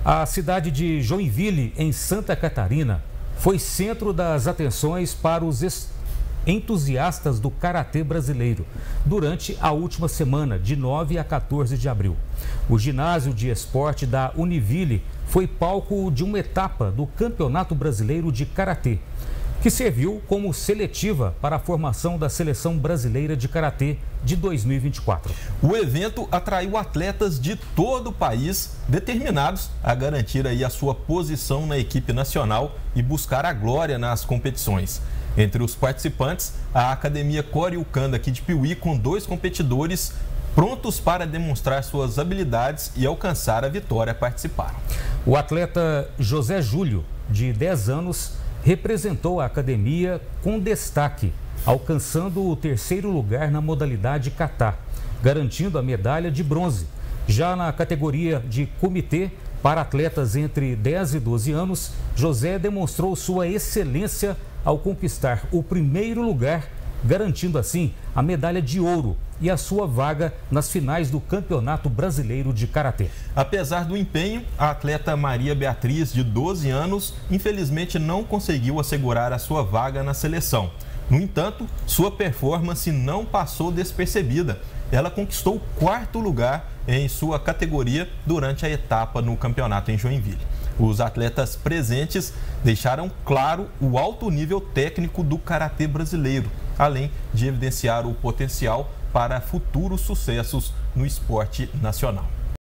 A cidade de Joinville, em Santa Catarina, foi centro das atenções para os entusiastas do karatê brasileiro durante a última semana, de 9 a 14 de abril. O ginásio de esporte da Univille foi palco de uma etapa do Campeonato Brasileiro de Karatê, que serviu como seletiva para a formação da Seleção Brasileira de Karatê de 2024. O evento atraiu atletas de todo o país, determinados a garantir aí a sua posição na equipe nacional e buscar a glória nas competições. Entre os participantes, a Academia Coriucanda aqui de Piuí, com 2 competidores prontos para demonstrar suas habilidades e alcançar a vitória, participaram. O atleta José Júlio, de 10 anos, representou a academia com destaque, alcançando o 3º lugar na modalidade kata, garantindo a medalha de bronze. Já na categoria de comitê, para atletas entre 10 e 12 anos, José demonstrou sua excelência ao conquistar o 1º lugar, garantindo assim a medalha de ouro e a sua vaga nas finais do Campeonato Brasileiro de Karatê. Apesar do empenho, a atleta Maria Beatriz, de 12 anos, infelizmente não conseguiu assegurar a sua vaga na seleção. No entanto, sua performance não passou despercebida. Ela conquistou o 4º lugar em sua categoria durante a etapa no campeonato em Joinville. Os atletas presentes deixaram claro o alto nível técnico do karatê brasileiro, além de evidenciar o potencial para futuros sucessos no esporte nacional.